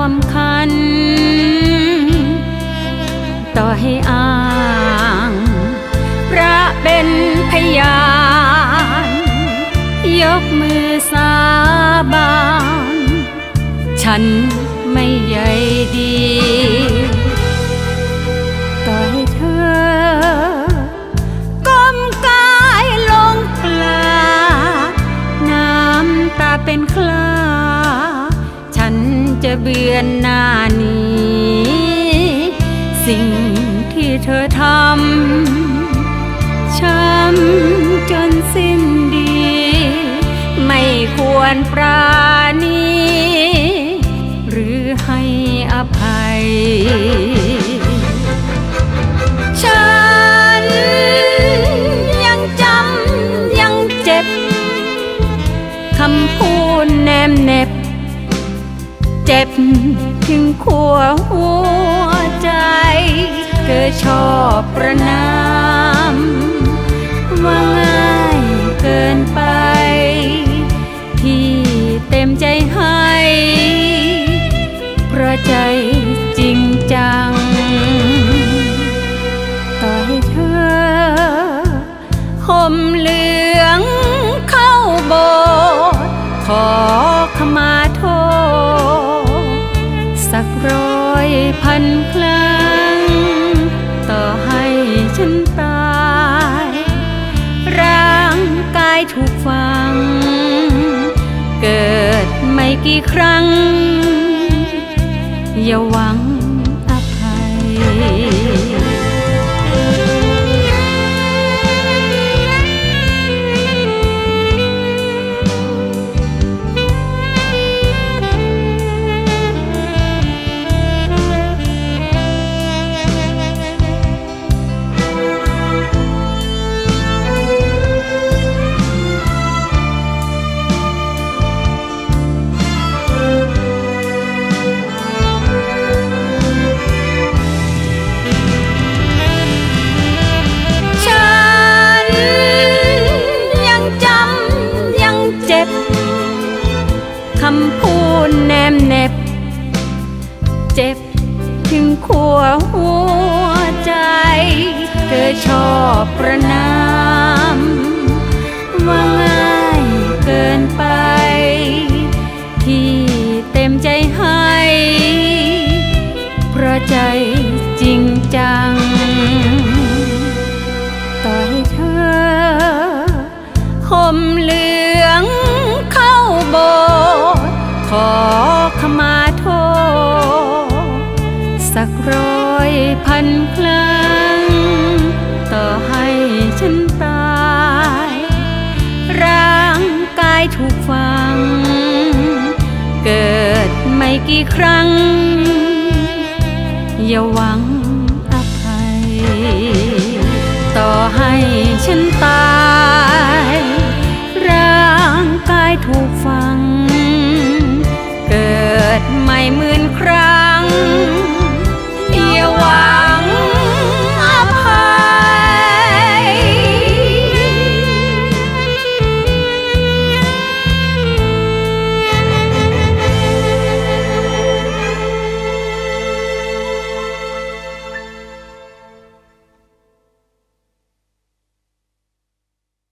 มคันต่อให้อ้างพระเป็นพยานยกมือสาบานฉันไม่ใยดีต่อให้เธอก้มกายลงกราบน้ำตาเป็นคลาฉันจะเบือนหน้านี้สิ่งที่เธอทำช้ำจนสิ้นดีไม่ควรปราณีหรือให้อภัยฉันยังจำยังเจ็บคำพูดแนมเน็บเจ็บถึงขั้วหัวใจเธอชอบประนามว่าง่ายเกินไปที่เต็มใจให้เพราะใจจริงจังต่อให้เธอห่มเหลืองเข้าโบสถ์ขอขมาโทษสัก100,000 ครั้งต่อให้ฉันตายร่างกายถูกฝังเกิดไม่กี่ครั้งอย่าหวังอภัยคำพูดแนมเน็บเจ็บถึงขั้วหัวใจเธอชอบประนามว่าง่ายเกินไปที่เต็มใจให้เพราะใจจริงจังต่อให้เธอห่มเหลืองเข้าโบสถ์ขอขมาโทษสัก100,000 ครั้งต่อให้ฉันตายร่างกายถูกฝังเกิดไม่กี่ครั้งอย่าหวัง